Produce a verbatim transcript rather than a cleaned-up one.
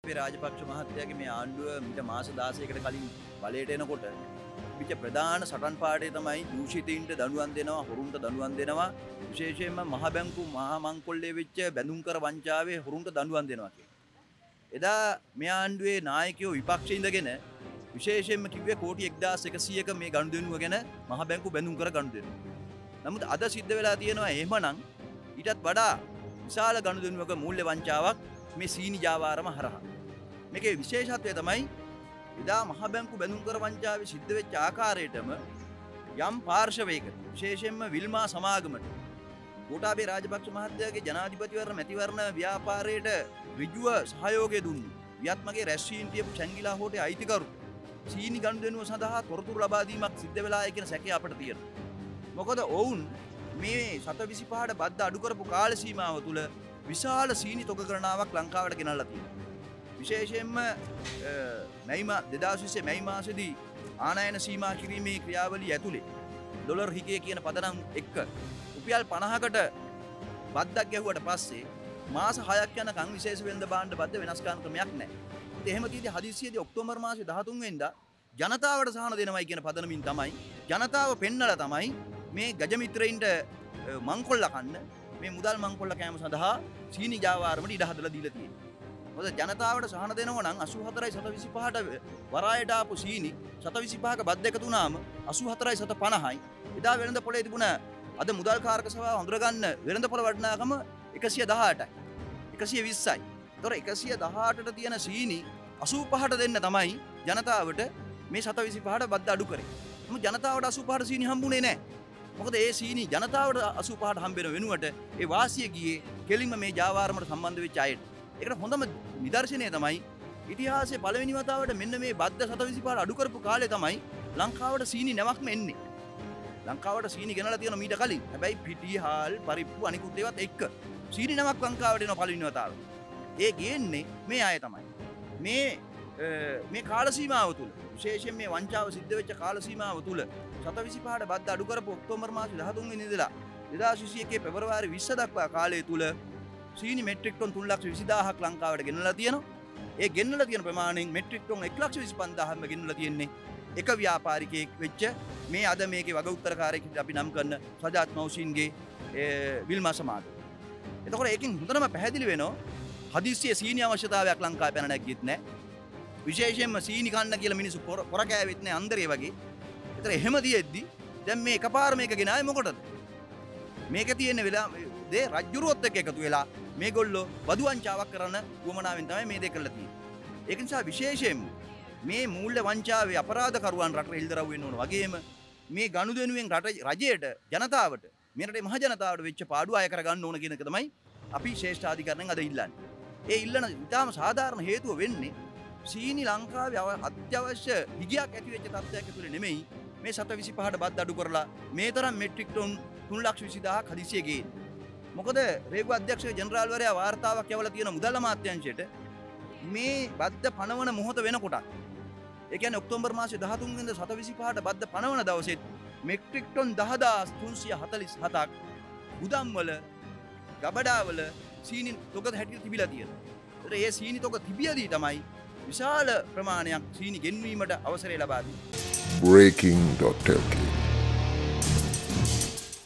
ගෝඨාභය රාජපක්ෂ මහත්තයාගේ මේ ආණ්ඩුව මිට මාස දාසයකට කලින් බලයට එනකොට පිට ප්‍රධාන සටන් පාඩේ තමයි දූෂිතයින්ට දඬුවම් දෙනවා, හොරුන්ට දඬුවම් දෙනවා, විශේෂයෙන්ම මහ බැංකු මහා මංකොල්ලේ වෙච්ච බැඳුම් කර වංචාවේ හොරුන්ට දඬුවම් දෙනවා කියලා. එදා මේ ආණ්ඩුවේ නායකයෝ විපක්ෂේ ඉඳගෙන විශේෂයෙන්ම කිව්වේ කෝටි එක්දාස් එකසීයක මේ ගනුදෙනුව ගැන මහ බැංකු බැඳුම් කර ගනුදෙනුව. නමුත් අද සිද්ධ වෙලා තියෙනවා එහෙමනම් ඊටත් වඩා විශාල ගනුදෙනුවක මූල්‍ය වංචාවක් මේ සීනි ජාවාරම හරහා. මේකේ විශේෂත්වය තමයි එදා මහ බැංකු බැඳුම් කර වංචාවේ සිද්ධ වෙච්ච ආකාරයටම යම් පාර්ශවයකට විශේෂයෙන්ම විල්මා සමාගමට ගෝඨාභය රාජපක්ෂ මහත්තයාගේ ජනාධිපතිවරණ මැතිවරණ ව්‍යාපාරයට ඍජුව සහයෝගය දුන්නු. වියත්මගේ රැස්වීම් තියපු චැංගිලා හෝටේ අයිතිකරු සීනි ගනුදෙනුව සඳහා තොරතුරු ලබා දීමක් සිද්ධ වෙලායි කියන සැකය අපට තියෙනවා. මොකද ඔවුන් මේ සත විසිපහට බද්ද අඩු කරපු කාල සීමාව තුළ විශාල සීනි තොග ගණනාවක් ලංකාවට ගෙනල්ලා තියෙනවා. විශේෂයෙන්ම මැයි දෙදාස් විස්සේ මැයි මාසෙදී ආනයන සීමා කිරීමේ ක්‍රියාවලිය ඇතුලේ ඩොලර් හිගේ කියන පදනම් එක්ක රුපියල් පනහකට බද්දක් ගැහුවට පස්සේ මාස හයක් යනකම් විශේෂ වෙළඳ භාණ්ඩ බද්ද වෙනස්කාන ක්‍රමයක් නැහැ. ඉතින් එහෙම තියෙදි හදිස්සියේදී ඔක්තෝබර් මාසේ දහතුන් වෙනිදා ජනතාවට සහන දෙනවයි කියන පදනමින් තමයි ජනතාව පෙන්නලා තමයි මේ ගජමිත්‍රයින්ට මංකොල්ල කන්න මේ මුදල් මංකොල්ල කෑම සඳහා සීනි ජාවාරමට ඉඩ හදලා දීලා තියෙන්නේ. මොකද ජනතාවට සහන දෙනව නම් අසූ හතරයි සත විසිපහට වරායට ආපු සීනි සත විසිපහක බද්ද එකතු වුණාම අසූ හතරයි සත පනහයි. එදා වෙළඳ පොලේ තිබුණ අද මුදල් කාරක සභාව හඳුනගන්න වෙළඳ පොළ වටිනාකම එකසිය දහඅටයි. එකසිය විස්සයි. ඒතොර එකසිය දහඅටට තියෙන සීනි අසූ පහට දෙන්න තමයි ජනතාවට මේ සත විසිපහට බද්ද අඩු කරේ. නමුත් ජනතාවට අසූ පහට සීනි හම්බුනේ නැහැ. මොකද ඒ සීනි ජනතාවට අසූ පහට හම්බෙන වෙනුවට ඒ වාසිය ගියේ කෙලින්ම මේ ජාවාරමට සම්බන්ධ වෙච්ච අයට. ඒකට හොඳම නිදර්ශනය තමයි ඉතිහාසයේ පළවෙනි වතාවට මෙන්න මේ බද්ද සත විසිපහට අඩු කරපු කාලේ තමයි ලංකාවට සීනි නැවක්ම එන්නේ. ලංකාවට සීනි ගෙනලා තියෙන මීට කලින්. හැබැයි පිටි හාල් පරිප්පු අනිකුත් ඒවත් එක්ක සීනි නැවක් ලංකාවට එනවා පළවෙනි වතාවට. ඒ ගේන්නේ මේ අය තමයි. මේ මේ කාල සීමාව තුල විශේෂයෙන් මේ වංචාව සිද්ධ වෙච්ච කාල සීමාව තුල සත විසිපහට බද්ද අඩු කරපු ඔක්තෝබර් මාසේ දහතුන් වෙනිදා ඉඳලා දෙදාස් විසිඑකේ පෙබරවාරි විස්ස දක්වා කාලය තුල සීනි මෙට්‍රික් ටන් තුන් ලක්ෂ විසිදාහක් ලංකාවට ගෙනලා තියෙනවා. ඒ ගෙනලා තියෙන ප්‍රමාණයෙන් මෙට්‍රික් ටන් එක ලක්ෂ විසිපන්දාහක්ම ගෙනලා තියෙන්නේ එක ව්‍යාපාරිකයෙක් වෙච්ච මේ අද මේකේ වග උත්තරකාරයෙක් අපි නම් කරන සජාත් මෞසින්ගේ විල්මා සමාගම. එතකොට ඒකෙන් හොඳටම පැහැදිලි වෙනවා හදිස්සියේ සීනි අවශ්‍යතාවයක් ලංකාවේ පැන නැග්ගෙත් නැහැ. විශේෂයෙන්ම සීනි කන්න කියලා මිනිස්සු පොර කෑවෙත් නැහැ අන්දරේ වගේ. ඒතර එහෙම තියෙද්දි දැන් මේ එකපාර මේක ගෙනාවේ මොකටද? මේක තියෙන වෙලා දේ රජ්ජුරුවත් එක්ක එකතු වෙලා මේගොල්ලෝ බදු වංචාවක් කරන උවමනාවෙන් තමයි මේ දේ කරලා තියෙන්නේ. ඒක නිසා විශේෂයෙන්ම මේ මූල්‍ය වංචාවේ අපරාධකරුවන් රටට ඉල්දරව් වෙන්න ඕන වගේම මේ ගනුදෙනුවෙන් රට රජයට ජනතාවට මේ රටේ මහ ජනතාවට වෙච්ච පාඩුව අය කරගන්න ඕන කියන එක තමයි අපි ශ්‍රේෂ්ඨාධිකරණයෙන් අද ඉල්ලන්නේ. ඒ ඉල්ලන ඉතාම සාධාරණ හේතුව වෙන්නේ සීනි ලංකාවේ අත්‍යවශ්‍ය හිගයක් ඇති වෙච්ච තත්ත්වයක් ඇතුලේ නෙමෙයි මේ සත විසිපහට බද්ද අඩු කරලා මේ තරම් මෙට්‍රික් ටන් තුන් ලක්ෂ විසිදාහක් හදිසියේ ගේන්නේ. මොකද රේගු අධ්‍යක්ෂ ජෙනරාල්වරයා වාර්තාවක් යවලා තියෙන මුදල් අමාත්‍යාංශයට මේ බද්ද පනවන මොහොත වෙනකොට ඒ කියන්නේ ඔක්තෝබර් මාසේ දහතුන් වෙනිදා සත විසිපහට බද්ද පනවන දවසෙත් මෙට්‍රික් ටන් දහදාස් තුන්සිය හතළිස් හතක් ගුදම් වල ගබඩාවල සීනි තොග හැටියට තිබිලා තියෙනවා. ඒතර ඒ සීනි තොග තිබියදී තමයි විශාල ප්‍රමාණයක් සීනි ගෙන්වීමට අවසරය ලබා දුන්නේ. breaking dot l k